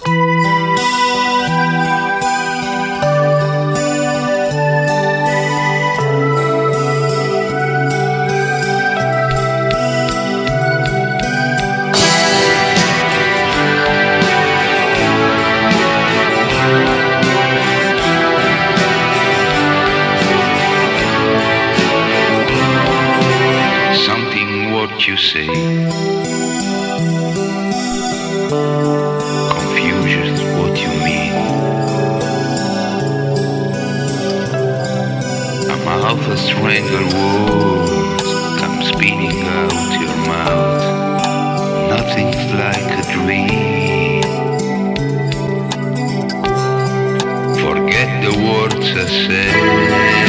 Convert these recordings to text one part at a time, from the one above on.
What you say confuses what you mean. A mouth of strangled words come spinning out your mouth. Nothing's like a dream. Forget the words I said.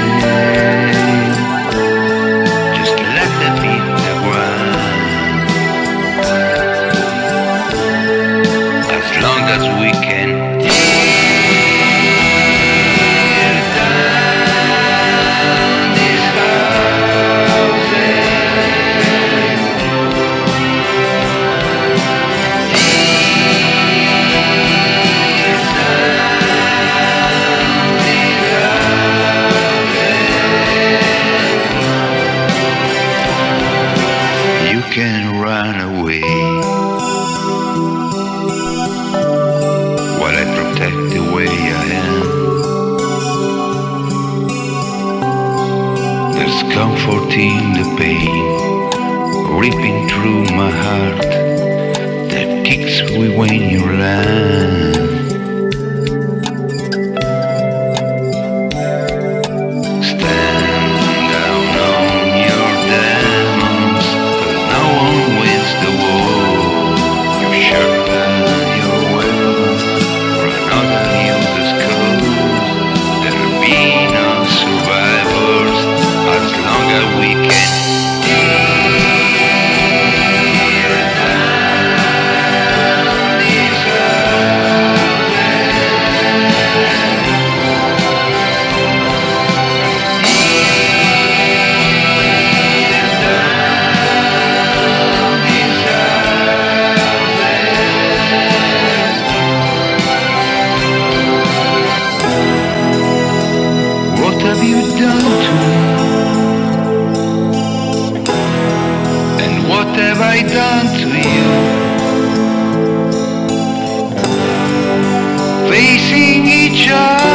As we can tear down these houses, you can run away. The way I am, there's comfort in the pain, ripping through my heart, that kicks me when you land. Stand down on your demons, 'cause no one wins the war. You sharpen your weapons. There'll be no survivors as long as we can tear down these What have you done to me? And what have I done to you? Facing each other.